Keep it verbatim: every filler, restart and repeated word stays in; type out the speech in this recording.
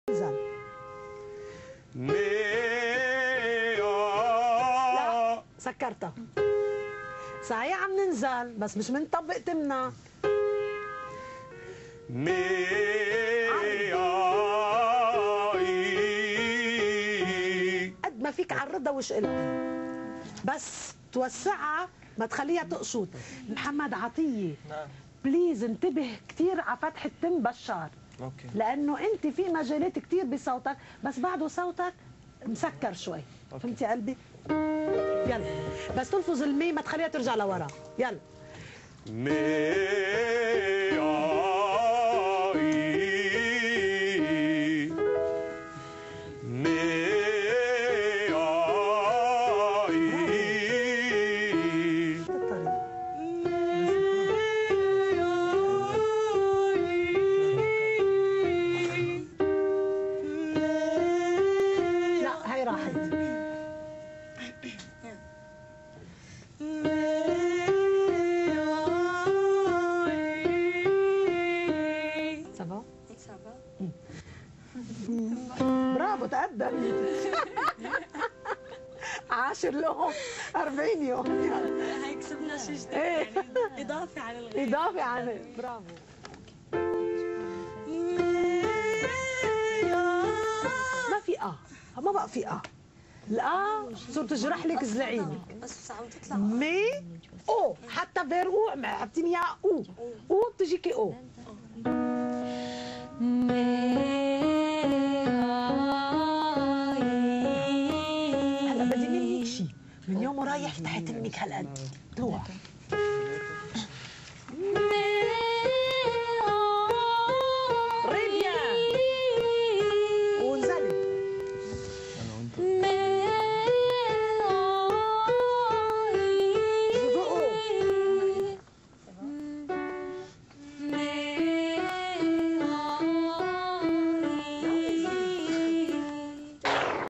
ننزل. لا سكرتها. صحيح عم ننزل بس مش منطبق تمنا. قد ما فيك عرضها وش قلها بس توسعها ما تخليها تقشط. محمد عطيه نعم بليز انتبه كثير على فتح التم بشار. اوكي. لانه انت في مجالات كثير بصوتك بس بعده صوتك مسكر شوي. فهمتي يا قلبي؟ يلا بس تلفظ المي ما تخليها ترجع لورا. يلا مي برافو تقدم. عاشر لهم أربعين يوم. هي كسبنا شيء جديد يعني اضافي عن الغير. اضافي عن برافو. ما في اه ما بقى في اه الاه صرت تجرح لك زعيمك بس عم تطلع مي او حتى فير او حاطين اياها او او بتجيكي او. هلا بدي منك شيء من يوم ورايح فتحت امك هالقد روح